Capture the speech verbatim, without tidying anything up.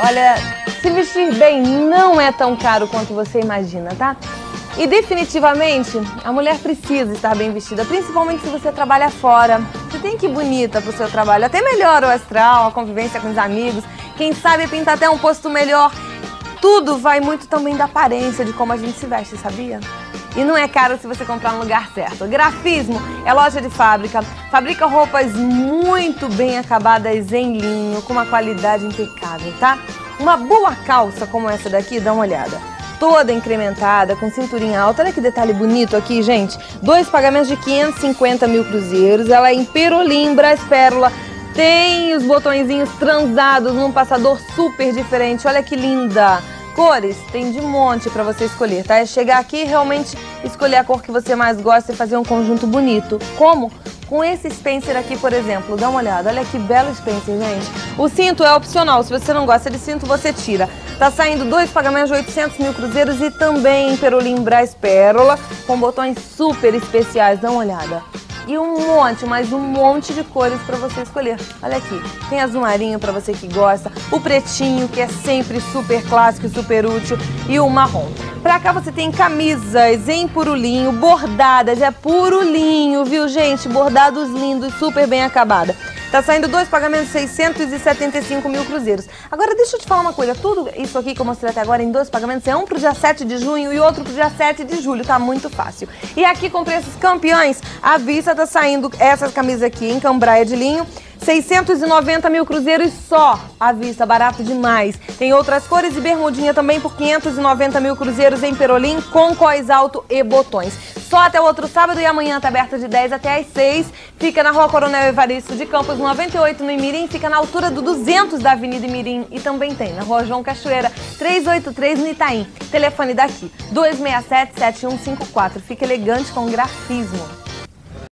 Olha, se vestir bem não é tão caro quanto você imagina, tá? E definitivamente, a mulher precisa estar bem vestida, principalmente se você trabalha fora. Você tem que ir bonita pro seu trabalho, até melhora o astral, a convivência com os amigos, quem sabe pintar até um posto melhor. Tudo vai muito também da aparência, de como a gente se veste, sabia? E não é caro se você comprar no lugar certo. Grafismo é loja de fábrica, fabrica roupas muito bem acabadas em linho, com uma qualidade impecável, tá? Uma boa calça como essa daqui, dá uma olhada. Toda incrementada, com cinturinha alta, olha que detalhe bonito aqui, gente. Dois pagamentos de quinhentos e cinquenta mil cruzeiros, ela é em perolim, brás pérola, tem os botõezinhos transados num passador super diferente, olha que linda. Cores, tem de monte pra você escolher, tá? É chegar aqui e realmente escolher a cor que você mais gosta e fazer um conjunto bonito. Como? Com esse Spencer aqui, por exemplo, dá uma olhada, olha que belo Spencer, gente. O cinto é opcional, se você não gosta de cinto, você tira. Tá saindo dois pagamentos de oitocentos mil cruzeiros e também em perolim brás pérola, com botões super especiais, dá uma olhada. E um monte, mais um monte de cores para você escolher. Olha aqui, tem azul marinho para você que gosta, o pretinho, que é sempre super clássico e super útil, e o marrom. Pra cá você tem camisas em puro linho, bordadas, é puro linho, viu, gente? Bordados lindos, super bem acabada. Tá saindo dois pagamentos de seiscentos e setenta e cinco mil cruzeiros. Agora deixa eu te falar uma coisa, tudo isso aqui que eu mostrei até agora em dois pagamentos é um pro dia sete de junho e outro pro dia sete de julho, tá muito fácil. E aqui com preços campeões, à vista tá saindo essas camisas aqui em cambraia de linho, seiscentos e noventa mil cruzeiros só à vista, barato demais. Tem outras cores e bermudinha também por quinhentos e noventa mil cruzeiros em perolim com cós alto e botões. Só até o outro sábado e amanhã tá aberta de dez até às seis. Fica na Rua Coronel Evaristo de Campos noventa e oito no Imirim, fica na altura do duzentos da Avenida Imirim e também tem na Rua João Cachoeira trezentos e oitenta e três no Itaim. Telefone daqui dois seis sete, sete um cinco quatro. Fica elegante com grafismo.